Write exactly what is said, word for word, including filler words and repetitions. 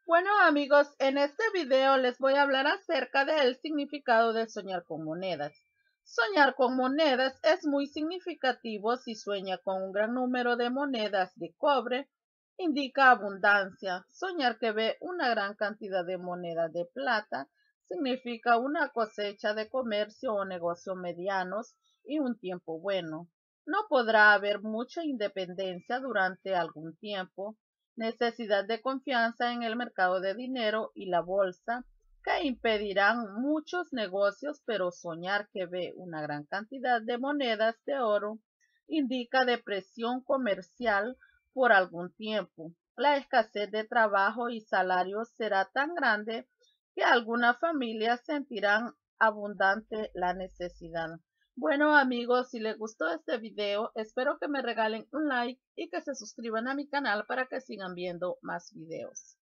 Bueno amigos, en este video les voy a hablar acerca del significado de soñar con monedas. Soñar con monedas es muy significativo. Si sueña con un gran número de monedas de cobre, indica abundancia. Soñar que ve una gran cantidad de monedas de plata significa una cosecha de comercio o negocio medianos y un tiempo bueno. No podrá haber mucha independencia durante algún tiempo, necesidad de confianza en el mercado de dinero y la bolsa, que impedirán muchos negocios, pero soñar que ve una gran cantidad de monedas de oro indica depresión comercial por algún tiempo. La escasez de trabajo y salarios será tan grande que algunas familias sentirán abundante la necesidad. Bueno amigos, si les gustó este video, espero que me regalen un like y que se suscriban a mi canal para que sigan viendo más videos.